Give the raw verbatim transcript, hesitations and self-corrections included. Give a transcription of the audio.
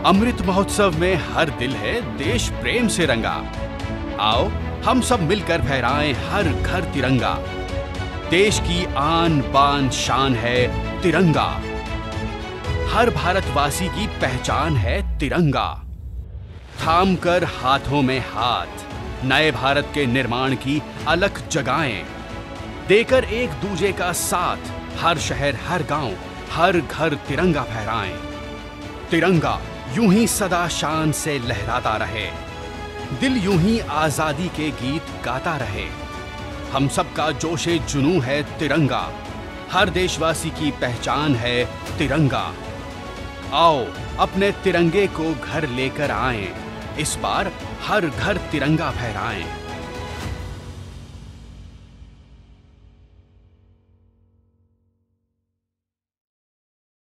अमृत महोत्सव में हर दिल है देश प्रेम से रंगा। आओ हम सब मिलकर फहराएं हर घर तिरंगा। देश की आन बान शान है तिरंगा। हर भारतवासी की पहचान है तिरंगा। थाम कर हाथों में हाथ, नए भारत के निर्माण की अलख जगाएं। देकर एक दूजे का साथ, हर शहर हर गांव हर घर तिरंगा फहराएं। तिरंगा यूं ही सदा शान से लहराता रहे, दिल यूं ही आजादी के गीत गाता रहे। हम सबका जोशे जुनूं है तिरंगा, हर देशवासी की पहचान है तिरंगा। आओ अपने तिरंगे को घर लेकर आएं, इस बार हर घर तिरंगा फहराएं।